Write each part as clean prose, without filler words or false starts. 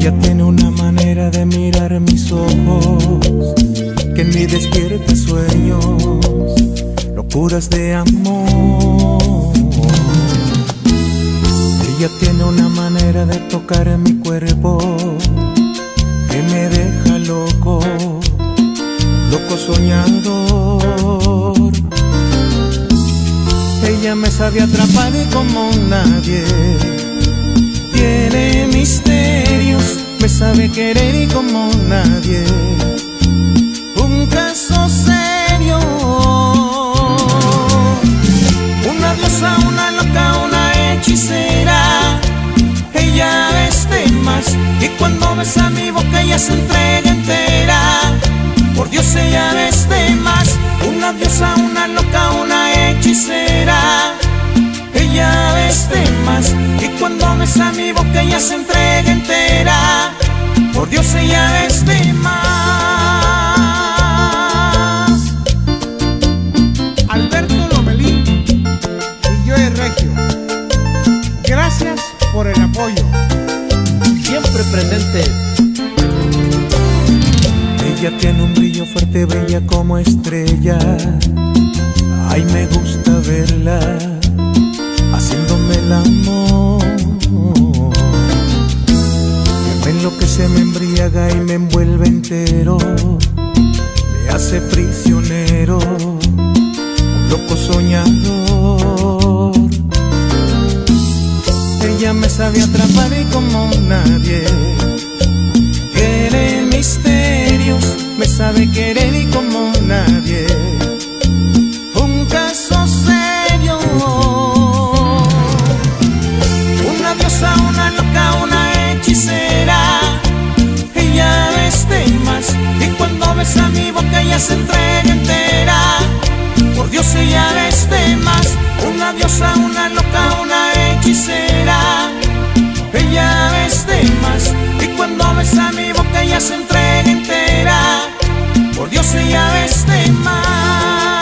Ella tiene una manera de mirar mis ojos que en mí despierta sueños, locuras de amor. Ella tiene una manera de tocar mi cuerpo que me deja loco, loco soñador. Ella me sabe atrapar como nadie, tiene misterios, me sabe querer como nadie, un caso serio. Una diosa, una loca, una hechicera, ella es de más, y cuando besa mi boca ella se entrega entera. Por Dios ella es de más, una diosa, una loca, una hechicera, ella es de más, y cuando besa mi boca ella se entrega entera. Por Dios ella es de más. Alberto Lomelí y Joe Regio, gracias por el apoyo. Siempre presente. Ella tiene un brillo fuerte, bella como estrella. Ay, me gusta verla haciéndome el amor. Me enloquece, me embriaga y me envuelve entero, me hace prisionero, un loco soñador. Ella me sabe atrapar y como nadie, tiene misterios, me sabe querer y como nadie, un caso serio. Una diosa, una loca, una hechicera, ella es de más, y cuando besa mi boca ella se entrega entera. Por Dios ella es de más, una diosa, una loca, una hechicera, ella es de más, y cuando besa mi boca ella se entrega entera. Por Dios ella es de más.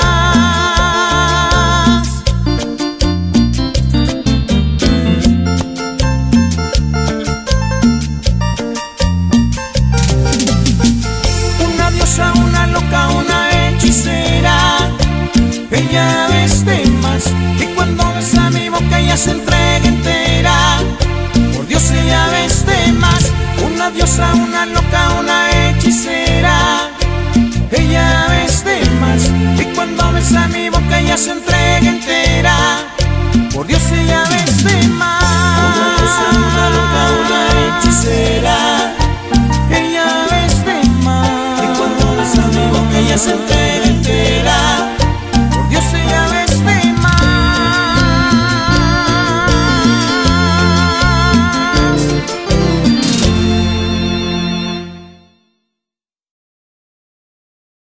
Una diosa, una loca, una hechicera, ella es de más, y cuando besa mi boca ella se entrega entera. Por Dios ella es de más, una diosa, una loca, una hechicera, ella es de más, y cuando besa mi boca ella se entrega entera. Por Dios ella es de más. Una diosa, una loca, una hechicera, ella es de más, y cuando besa mi boca ella se entrega.